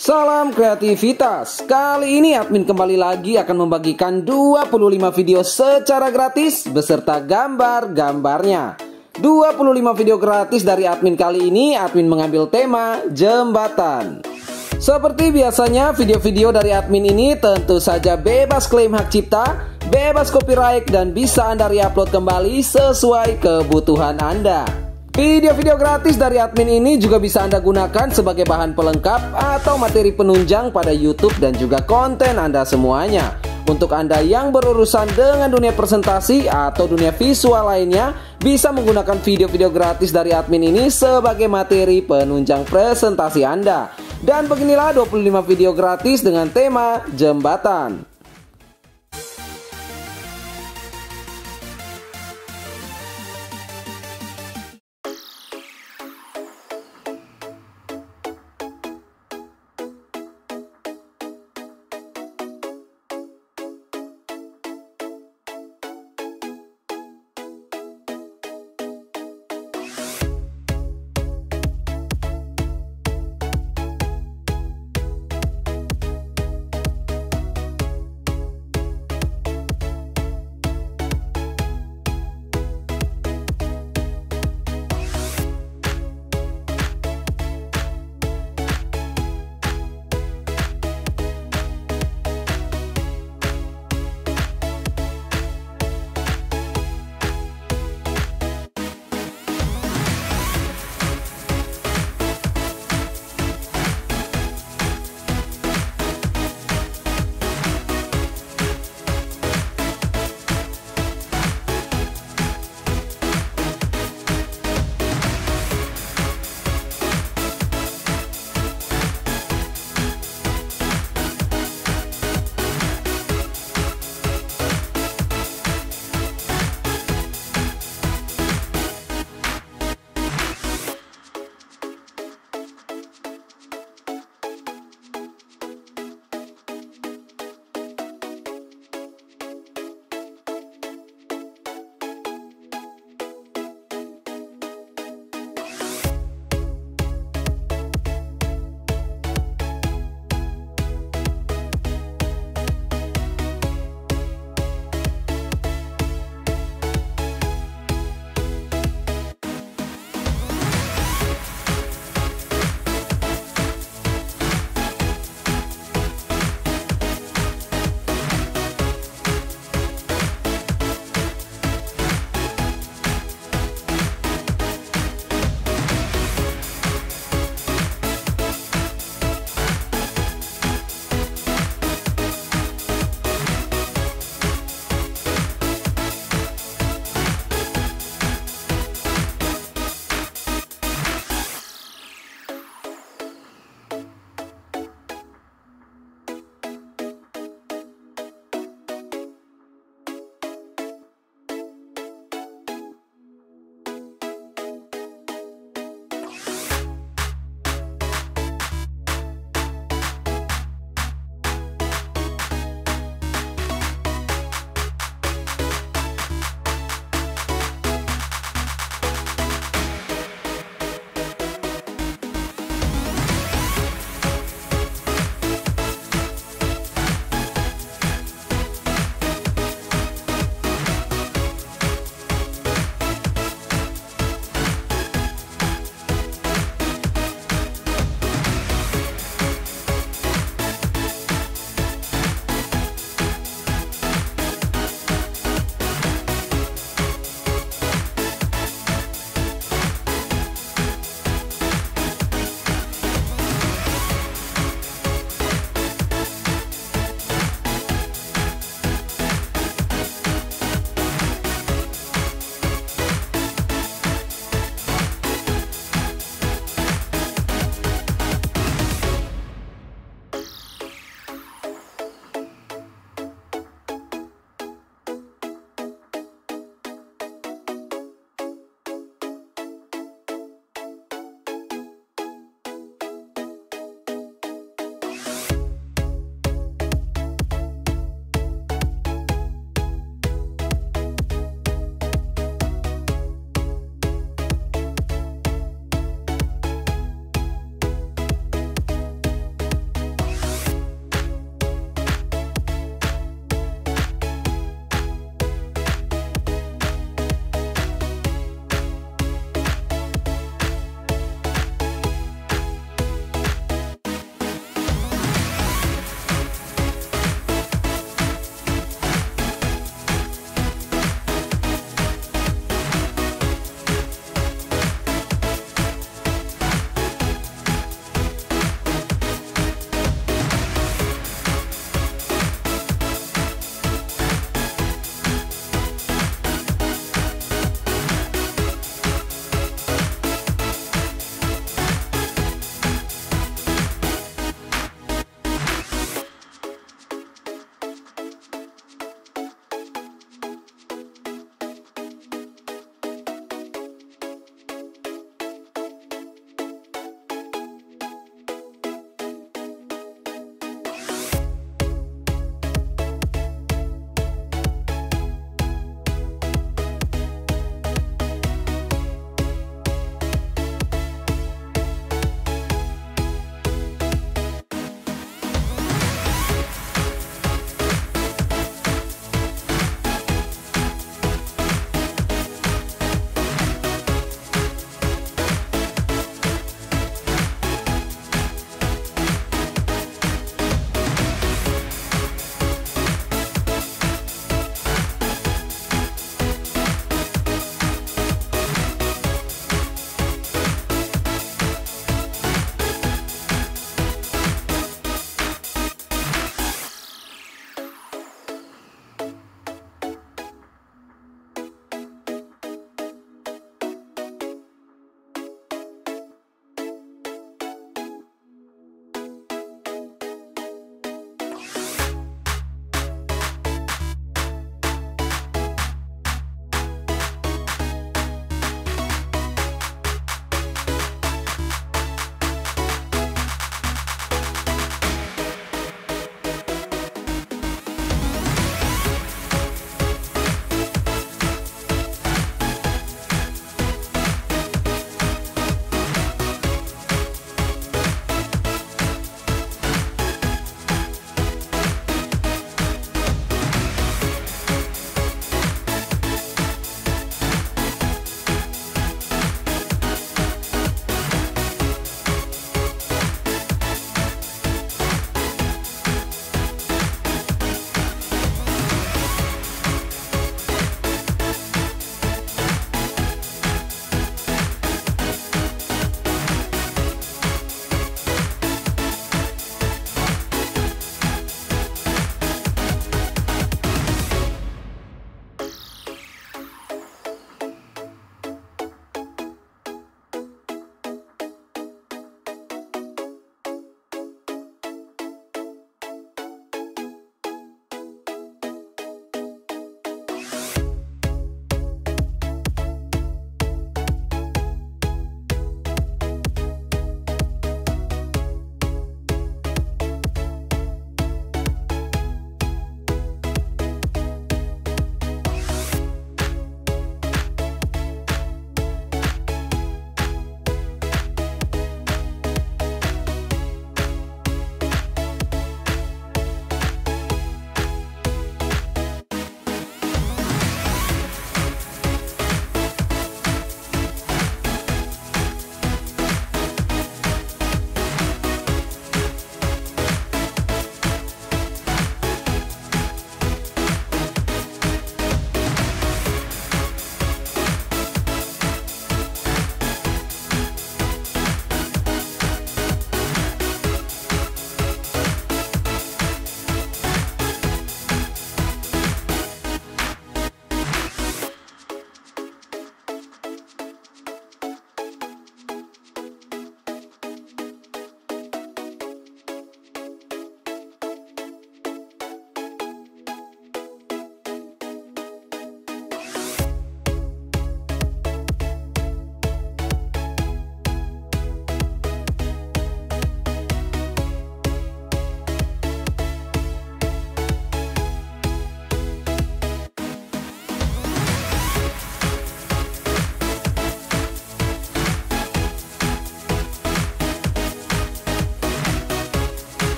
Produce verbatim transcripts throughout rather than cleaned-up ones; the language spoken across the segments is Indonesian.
Salam kreativitas. Kali ini admin kembali lagi akan membagikan dua puluh lima video secara gratis beserta gambar-gambarnya. dua puluh lima video gratis dari admin kali ini admin mengambil tema jembatan. Seperti biasanya video-video dari admin ini tentu saja bebas klaim hak cipta, bebas copyright dan bisa Anda re-upload kembali sesuai kebutuhan Anda. Video-video gratis dari admin ini juga bisa Anda gunakan sebagai bahan pelengkap atau materi penunjang pada YouTube dan juga konten Anda semuanya. Untuk Anda yang berurusan dengan dunia presentasi atau dunia visual lainnya, bisa menggunakan video-video gratis dari admin ini sebagai materi penunjang presentasi Anda. Dan beginilah dua puluh lima video gratis dengan tema jembatan.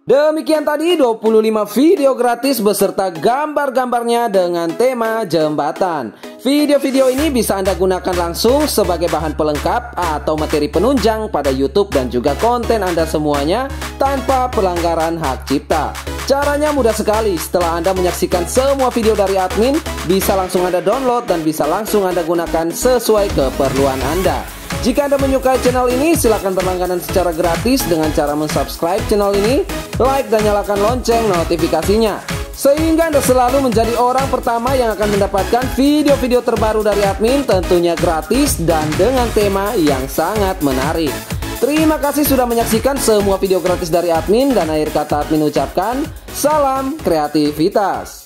Demikian tadi dua puluh lima video gratis beserta gambar-gambarnya dengan tema jembatan. Video-video ini bisa Anda gunakan langsung sebagai bahan pelengkap atau materi penunjang pada YouTube dan juga konten Anda semuanya tanpa pelanggaran hak cipta. Caranya mudah sekali. Setelah Anda menyaksikan semua video dari admin, bisa langsung Anda download dan bisa langsung Anda gunakan sesuai keperluan Anda. Jika Anda menyukai channel ini, silakan berlangganan secara gratis dengan cara mensubscribe channel ini, like dan nyalakan lonceng notifikasinya, sehingga Anda selalu menjadi orang pertama yang akan mendapatkan video-video terbaru dari admin, tentunya gratis dan dengan tema yang sangat menarik. Terima kasih sudah menyaksikan semua video gratis dari admin, dan akhir kata admin ucapkan, salam kreativitas.